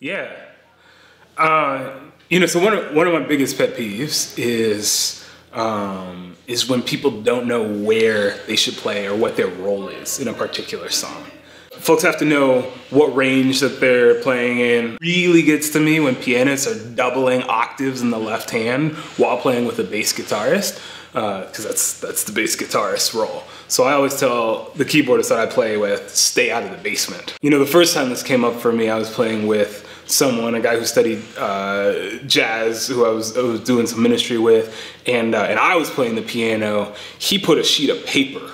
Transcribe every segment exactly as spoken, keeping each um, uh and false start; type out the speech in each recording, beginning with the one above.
Yeah. Uh, you know, so one of, one of my biggest pet peeves is um, is when people don't know where they should play or what their role is in a particular song. Folks have to know what range that they're playing in. Really gets to me when pianists are doubling octaves in the left hand while playing with a bass guitarist, because uh, that's that's the bass guitarist's role. So I always tell the keyboardist that I play with, stay out of the basement. You know, the first time this came up for me, I was playing with someone, a guy who studied uh, jazz, who I was, I was doing some ministry with, and, uh, and I was playing the piano. He put a sheet of paper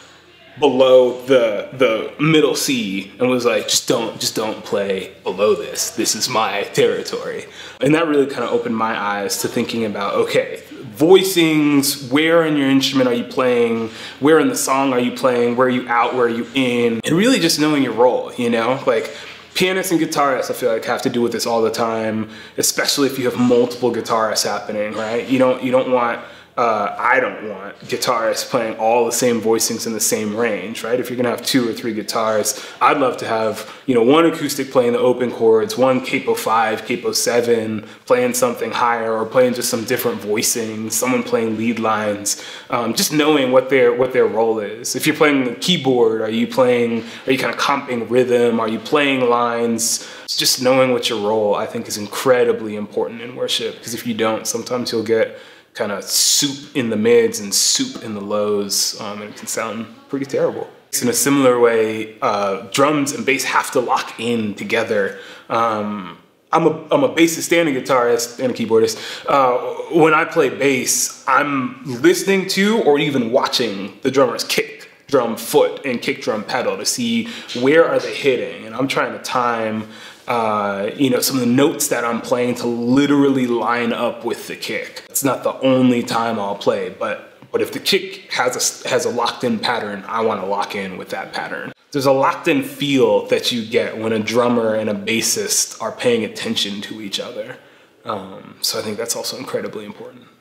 below the the middle C and was like, just don't just don't play below this. This is my territory. And that really kind of opened my eyes to thinking about, okay, voicings, where in your instrument are you playing? Where in the song are you playing? Where are you out? Where are you in? And really just knowing your role, you know? Like, pianists and guitarists, I feel like, have to do with this all the time, especially if you have multiple guitarists happening, right? You don't you don't want Uh, I don't want guitarists playing all the same voicings in the same range, right? If you're gonna have two or three guitars, I'd love to have, you know, one acoustic playing the open chords, one capo five, capo seven, playing something higher, or playing just some different voicings, someone playing lead lines, um, just knowing what their what their role is. If you're playing the keyboard, are you playing, are you kind of comping rhythm? Are you playing lines? Just knowing what your role, I think, is incredibly important in worship, because if you don't, sometimes you'll get kind of soup in the mids and soup in the lows, um, and it can sound pretty terrible. In a similar way, uh, drums and bass have to lock in together. Um, I'm a, I'm a bassist and a guitarist and a keyboardist. Uh, when I play bass, I'm listening to or even watching the drummer's kick drum foot and kick drum pedal to see where are they hitting, and I'm trying to time Uh, you know, some of the notes that I'm playing to literally line up with the kick. It's not the only time I'll play, but but if the kick has a, has a locked-in pattern, I want to lock in with that pattern. There's a locked-in feel that you get when a drummer and a bassist are paying attention to each other. Um, so I think that's also incredibly important.